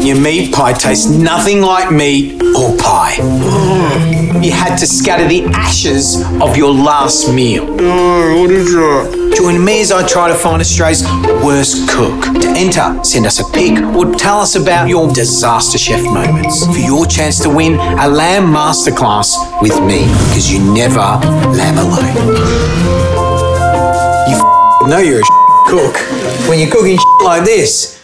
your meat pie tastes nothing like meat or pie. You had to scatter the ashes of your last meal. What is that? Join me as I try to find Australia's worst cook. To enter, send us a pic or tell us about your DisasterChef moments for your chance to win a lamb masterclass with me, because you never lamb alone. You know you're a cook when you're cooking like this.